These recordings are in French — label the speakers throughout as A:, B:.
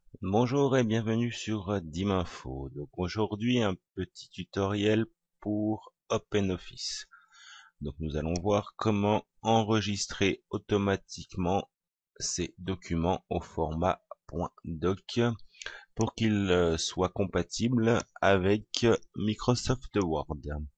A: Bonjour et bienvenue sur Diminfo. Donc aujourd'hui un petit tutoriel pour OpenOffice. Donc nous allons voir comment enregistrer automatiquement ces documents au format .doc pour qu'ils soient compatibles avec Microsoft Word.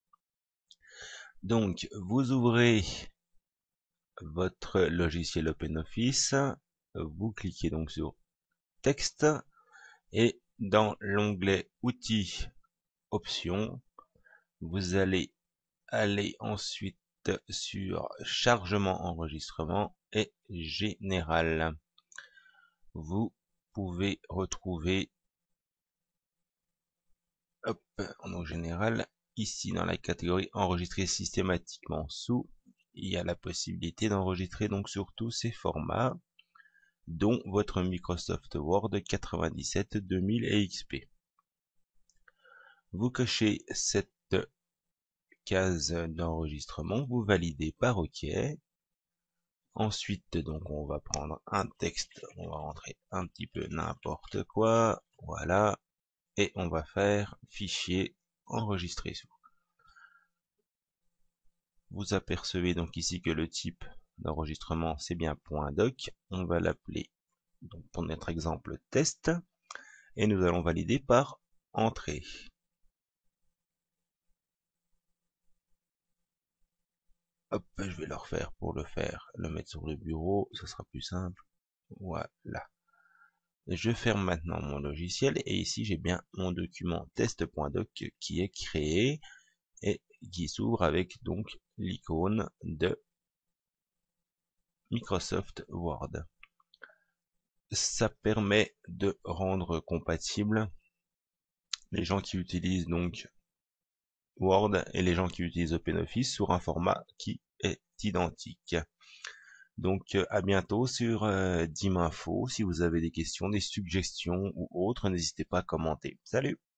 A: Donc vous ouvrez votre logiciel OpenOffice, vous cliquez donc sur Texte et dans l'onglet Outils Options, vous allez aller ensuite sur Chargement enregistrement et Général. Vous pouvez retrouver en général ici dans la catégorie enregistrer systématiquement sous, il y a la possibilité d'enregistrer donc sur tous ces formats dont votre Microsoft Word 97, 2000 et XP. Vous cochez cette case d'enregistrement, vous validez par OK. Ensuite, donc, on va prendre un texte, on va rentrer un petit peu n'importe quoi, voilà, et on va faire fichier enregistré. Vous apercevez donc ici que le type d'enregistrement c'est bien .doc, on va l'appeler, donc pour notre exemple, test, et nous allons valider par entrée. Hop, je vais le refaire pour le faire, le mettre sur le bureau, ce sera plus simple. Voilà. Je ferme maintenant mon logiciel et ici j'ai bien mon document test.doc qui est créé et qui s'ouvre avec donc l'icône de Microsoft Word. Ça permet de rendre compatible les gens qui utilisent donc Word et les gens qui utilisent OpenOffice sur un format qui est identique. Donc à bientôt sur Diminfo. Si vous avez des questions, des suggestions ou autres, n'hésitez pas à commenter. Salut!